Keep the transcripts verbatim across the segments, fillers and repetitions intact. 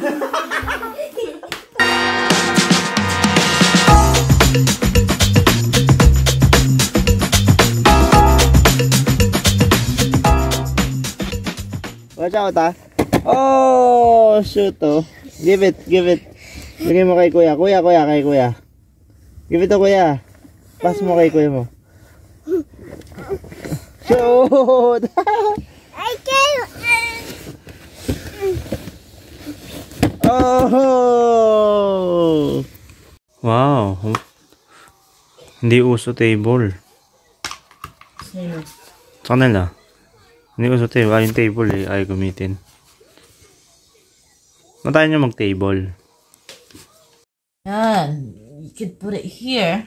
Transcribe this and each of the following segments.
Watch out, ah. Oh, shoot, oh. Give it, give it. Bigay mo kay kuya. Kuya, kuya, kay kuya. Give it to kuya. Pass mo kay kuya mo. Shoot! I can't. Oh! Wow. Hindi uso table. Sa kanila. Hindi uso table. Ay, yung table eh. Ay, gamitin. Matayin nyo mag-table. Yan. You could put it here.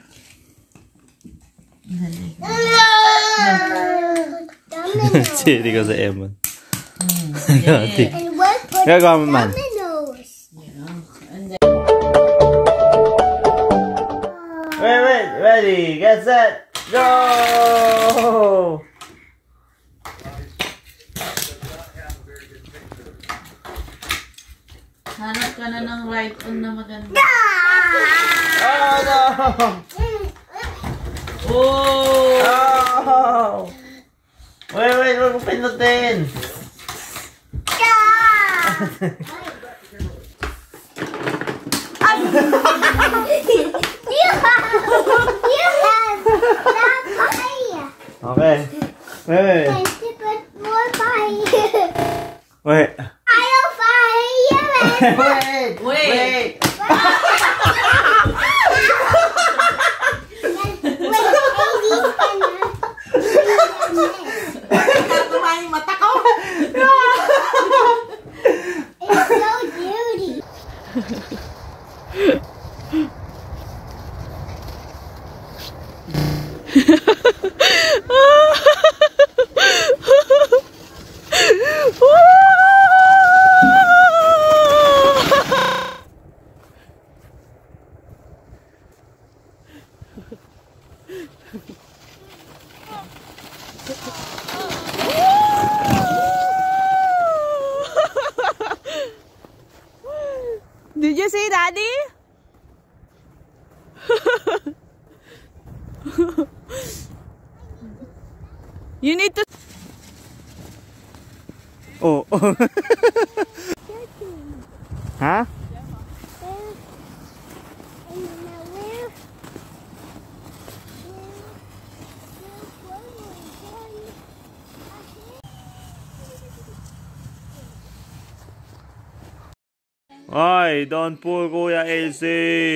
Siri ko sa Emon. And what put Gagawa mo man. dominoes? Wait, wait. Ready. Get set. Go! Hanap ka na ng right on na maganda. Oh, no! Oh! Oh! Wait, wait. Huwag mo pinutin. You have, you have that pie. Okay. Wait, wait, And to put more pie. wait. I'll fire you. Wait, Wait. wait. Tumahan yung mata ko. It's so dirty. Did you see Daddy? You need to. Oh. Ha? Ay, don't pull Kuya L C.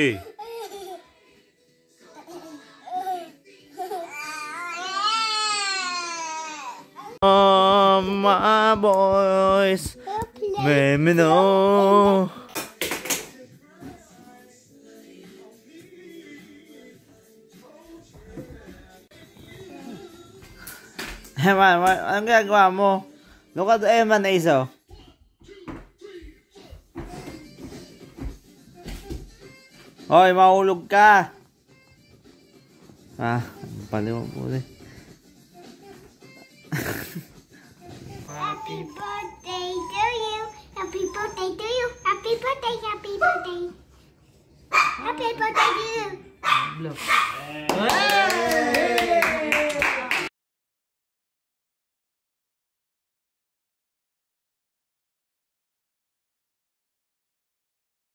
Oh, my boys, let me know. Eman, anong ginagawa mo? Look at Eman, Azo. Hoy, mahulog ka. Ah, paliw po ulit. Happy birthday to you. Happy birthday to you. Happy birthday, happy birthday. Happy birthday to you. Wow!